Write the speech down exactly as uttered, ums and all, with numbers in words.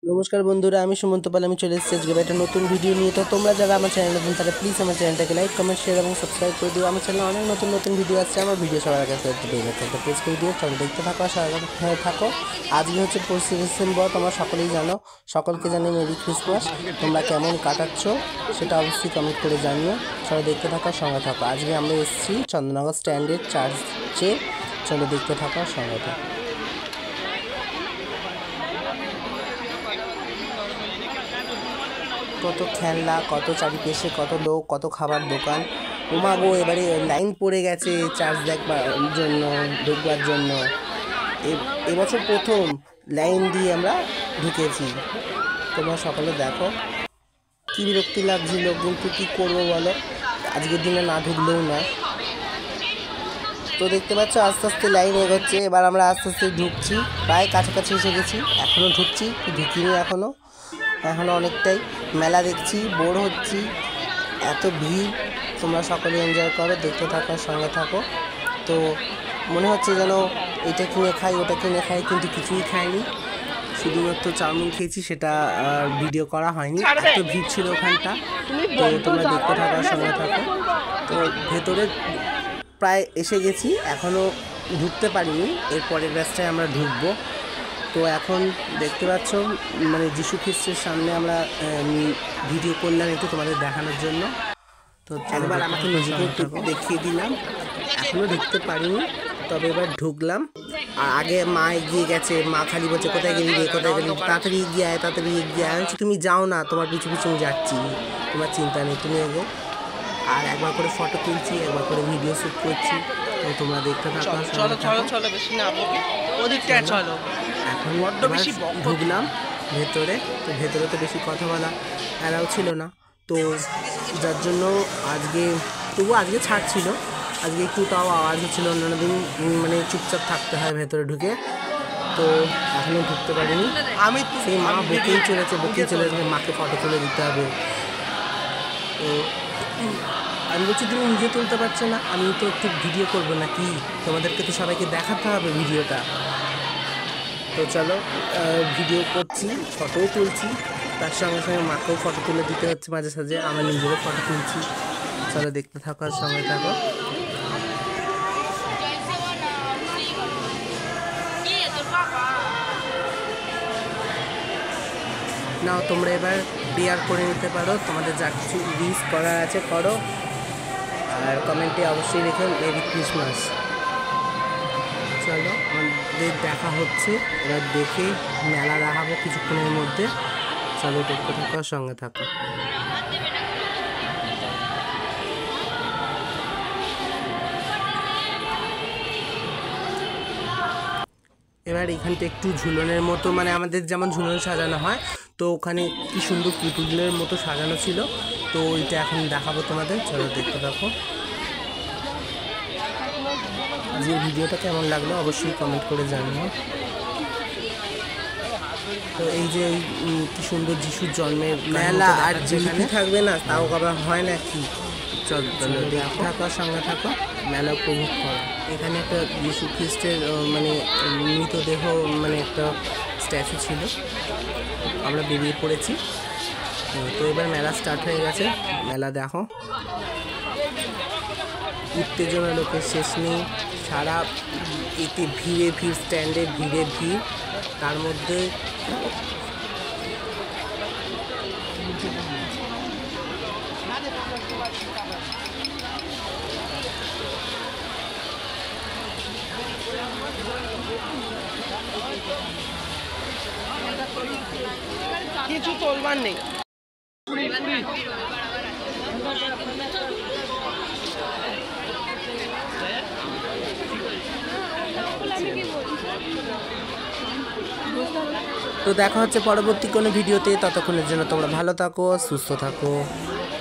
नमस्कार बंधुरा आमी सुमंत पाल आमी चले एसेছি আজকে একটা নতুন ভিডিও নিয়ে। তো তোমরা যারা আমার চ্যানেলে নতুন তারা প্লিজ আমার চ্যানেলটাকে লাইক কমেন্ট শেয়ার এবং সাবস্ক্রাইব করে দিও। আমার চ্যানেলে অনেক নতুন নতুন ভিডিও আসছে, আমার ভিডিও সবার কাছে পেয়ে যাচ্ছে, তো প্লিজ করে দিও। চলো দেখতে থাকো, সাথে থাকো। আজকে হচ্ছে পঁচিশে ডিসেম্বর, তোমরা সকলেই জানো। সকলকে জানাই মেরি ক্রিসমাস। তোমরা কেমন কাটাচ্ছ সেটা অবশ্যই কমেন্ট করে জানিও। চলো দেখতে থাকো, সঙ্গে থাকো। আজকে আমরা এসেছি চন্দননগর স্ট্যান্ডের চার্চে। চলো দেখতে থাকো, সঙ্গে থাকো। কত খেলনা, কত চারিপাশে কত লোক, কত খাবার দোকান। ওমা গো, এবারে লাইন পড়ে গেছে চার্জ দেখবার জন্য, ঢুকবার জন্য। এবছর প্রথম লাইন দিয়ে আমরা ঢুকেছি। তোমরা সকলে দেখো, কী বিরক্তি লাগছিল, কিন্তু কী করবো বলো, আজকের দিনে না ঢুকলেও না। তো দেখতে পাচ্ছ আস্তে আস্তে লাইন এগোচ্ছে। এবার আমরা আস্তে আস্তে ঢুকছি, প্রায় কাছাকাছি এসে গেছি। এখনও ঢুকছি, ঢুকিনি এখনও এখনও অনেকটাই। মেলা দেখছি, বোর হচ্ছি, এত ভিড়। তোমরা সকলে এনজয় করো, দেখতে থাকো, সঙ্গে থাকো। তো মনে হচ্ছে যেন এটা কিনে খাই ওটা কিনে খাই, কিন্তু কিছুই খাইনি, শুধুমাত্র চাউমিন খেয়েছি, সেটা ভিডিও করা হয়নি, এত ভিড় ছিল ওখানটা। তো তোমরা দেখতে থাকো, সঙ্গে থাকো। তো ভেতরে প্রায় এসে গেছি, এখনও ঢুকতে পারিনি, এর পরের ব্যাচটায় আমরা ঢুকবো। তো এখন দেখতে পাচ্ছ মানে যিশু খ্রিস্টের সামনে আমরা ভিডিও করলাম একটু তোমাদের দেখানোর জন্য। তো একবার আমাকে নিজেকে একটু দেখিয়ে দিলাম। এখনও ঢুকতে পারিনি, তবে এবার ঢুকলাম। আর আগে মা এগিয়ে গেছে, মা খালি বলছে কোথায় গেলি রে, কোথায় গেলি, তাড়াতাড়ি এগিয়ে আয়, তাড়াতাড়ি এগিয়ে আয়। তুমি যাও না, তোমার পিছু পিছু আমি যাচ্ছি, তোমার চিন্তা নেই, তুমি এগো। আর একবার করে ফটো তুলছি, একবার করে ভিডিও শ্যুট করছি। তো তোমরা দেখতে থাকো, চলো চলো চলো, বেশি না ওদিকটা চলো। এখন ঢুকলাম ভেতরে। তো ভেতরে তো বেশি কথা বলা এরাও ছিল না, তো যার জন্য আজকে তবু আজকে ছাড় ছিল, আজকে একটু তাও আওয়াজ হচ্ছিলো। অন্যান্য দিন মানে চুপচাপ থাকতে হয় ভেতরে ঢুকে। তো এখনও ঢুকতে পারিনি। আমি সেই মা বকেই চলেছে, বকেই চলে যাবে, মাকে ফটো তুলে দিতে হবে। তো আমি বলছি তুমি নিজে তুলতে পারছো না, আমি তো একটু ভিডিও করবো নাকি, তোমাদেরকে তো সবাইকে দেখাতে হবে ভিডিওটা। তো চলো ভিডিও করছি, ফটোও তুলছি, তার সঙ্গে সঙ্গে মাকেও ফটো তুলে দিতে হচ্ছে মাঝে সাঝে, আমার নিজেরও ফটো তুলছি। চলো দেখতে থাকো, আর সঙ্গে থাকো। নাও তোমরা এবার প্রেয়ার করে নিতে পারো, তোমাদের যা কিছু উইশ করার আছে করো, আর কমেন্টে অবশ্যই রেখো মেরি ক্রিসমাস। চলো আমাদের দেখা হচ্ছে, এবার দেখে মেলা দেখাবো কিছুক্ষণের মধ্যে। চলো দেখতে থাকো, সঙ্গে থাকো। এবার এখানটা একটু ঝুলনের মতো, মানে আমাদের যেমন ঝুলন সাজানো হয়, তো ওখানে কি সুন্দর পুতুলের মতো সাজানো ছিল। তো ওইটা এখন দেখাবো তোমাদের, চলো দেখতে থাকো। যে ভিডিওটা কেমন লাগলো অবশ্যই কমেন্ট করে জানিও। তো এই যে কি সুন্দর যিশুর জন্মের মেলা, আর যেখানে থাকবে না তাও আবার হয় না কি। চলো চলো দেখতে থাকো, সঙ্গে থাকো, মেলা উপভোগ করো। এখানে একটা যিশু খ্রিস্টের মানে মৃতদেহ, মানে একটা স্ট্যাচু ছিল, আমরা বেরিয়ে পড়েছি। তো এবার মেলা স্টার্ট হয়ে গেছে, মেলা দেখো, উত্তেজনা লোকের শেষ নেই, সারা এতে ভিড়ে ভিড়, স্ট্যান্ডে ভিড়ে ভিড়, তার মধ্যে কিছু তোলবার নেই। তো দেখা হচ্ছে পরবর্তী কোনো ভিডিওতে, ততক্ষণের জন্য তোমরা ভালো থাকো, সুস্থ থাকো।